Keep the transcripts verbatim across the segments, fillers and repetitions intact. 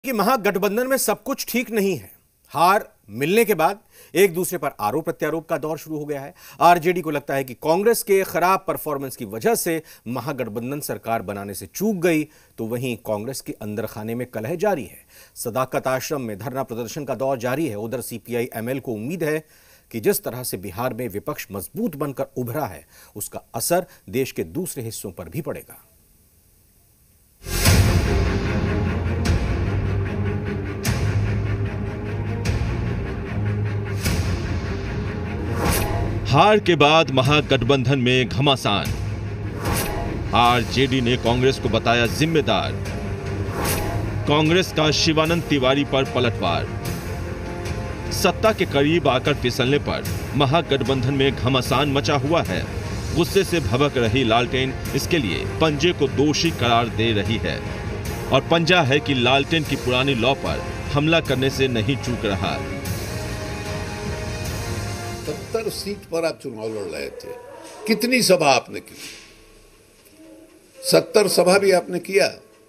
कि महागठबंधन में सब कुछ ठीक नहीं है। हार मिलने के बाद एक दूसरे पर आरोप प्रत्यारोप का दौर शुरू हो गया है। आरजेडी को लगता है कि कांग्रेस के खराब परफॉर्मेंस की वजह से महागठबंधन सरकार बनाने से चूक गई, तो वहीं कांग्रेस के अंदर खाने में कलह जारी है। सदाकत आश्रम में धरना प्रदर्शन का दौर जारी है। उधर सीपीआई एमएल को उम्मीद है कि जिस तरह से बिहार में विपक्ष मजबूत बनकर उभरा है, उसका असर देश के दूसरे हिस्सों पर भी पड़ेगा। हार के बाद महागठबंधन में घमासान। आरजेडी ने कांग्रेस को बताया जिम्मेदार। कांग्रेस का शिवानंद तिवारी पर पलटवार। सत्ता के करीब आकर फिसलने पर महागठबंधन में घमासान मचा हुआ है। गुस्से से भभक रही लालटेन इसके लिए पंजे को दोषी करार दे रही है, और पंजा है कि लालटेन की पुरानी लॉ पर हमला करने से नहीं चूक रहा। सत्तर सीट पर आप चुनाव लड़ रहे थे, कितनी सभा आपने की? सत्तर सभा भी आपने किया।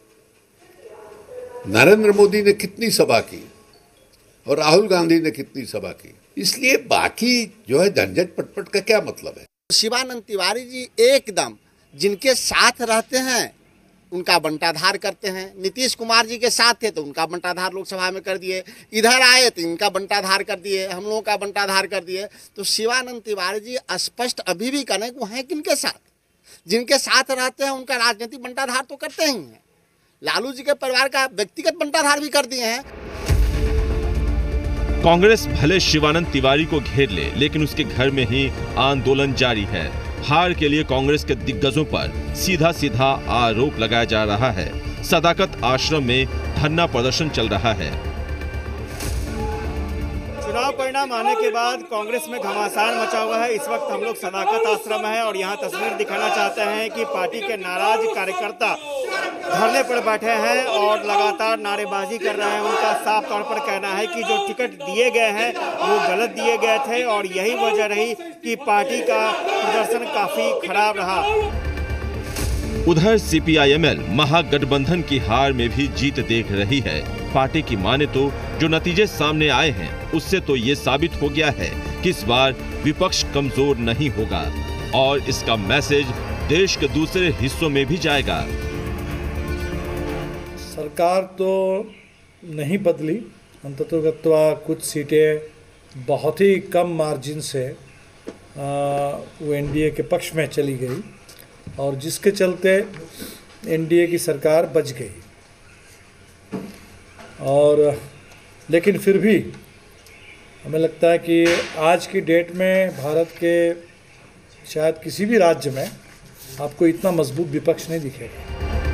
नरेंद्र मोदी ने कितनी सभा की और राहुल गांधी ने कितनी सभा की? इसलिए बाकी जो है झंझट पटपट का क्या मतलब है? शिवानंद तिवारी जी एकदम जिनके साथ रहते हैं उनका बंटाधार करते हैं। नीतीश कुमार जी के साथ थे तो उनका बंटाधार लोकसभा में कर दिए, इधर आए तो इनका बंटाधार कर दिए, हम लोगों का बंटाधार कर दिए। तो शिवानंद तिवारी जी स्पष्ट अभी भी करें वो हैं किनके साथ? जिनके साथ रहते हैं उनका राजनीतिक बंटाधार तो करते ही हैं। लालू जी के परिवार का व्यक्तिगत बंटाधार भी कर दिए हैं। कांग्रेस भले शिवानंद तिवारी को घेर ले, लेकिन उसके घर में ही आंदोलन जारी है। हार के लिए कांग्रेस के दिग्गजों पर सीधा सीधा आरोप लगाया जा रहा है। सदाकत आश्रम में धरना प्रदर्शन चल रहा है। चुनाव परिणाम आने के बाद कांग्रेस में घमासान मचा हुआ है। इस वक्त हम लोग सदाकत आश्रम है और यहाँ तस्वीर दिखाना चाहते हैं कि पार्टी के नाराज कार्यकर्ता धरने पर बैठे हैं और लगातार नारेबाजी कर रहे हैं। उनका साफ तौर पर कहना है कि जो टिकट दिए गए हैं वो गलत दिए गए थे और यही वजह रही कि पार्टी का प्रदर्शन काफी खराब रहा। उधर सीपीआई-एमएल महागठबंधन की हार में भी जीत देख रही है। पार्टी की माने तो जो नतीजे सामने आए हैं उससे तो ये साबित हो गया है कि इस बार विपक्ष कमजोर नहीं होगा, और इसका मैसेज देश के दूसरे हिस्सों में भी जाएगा। सरकार तो नहीं बदली, अंततोगत्वा कुछ सीटें बहुत ही कम मार्जिन से आ, वो एनडीए के पक्ष में चली गई, और जिसके चलते एनडीए की सरकार बच गई। और लेकिन फिर भी हमें लगता है कि आज की डेट में भारत के शायद किसी भी राज्य में आपको इतना मजबूत विपक्ष नहीं दिखेगा।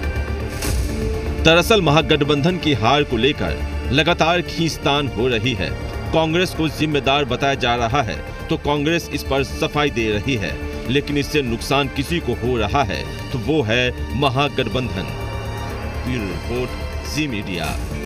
दरअसल महागठबंधन की हार को लेकर लगातार खींचतान हो रही है। कांग्रेस को जिम्मेदार बताया जा रहा है तो कांग्रेस इस पर सफाई दे रही है, लेकिन इससे नुकसान किसी को हो रहा है तो वो है महागठबंधन। Bureau report, Zee media.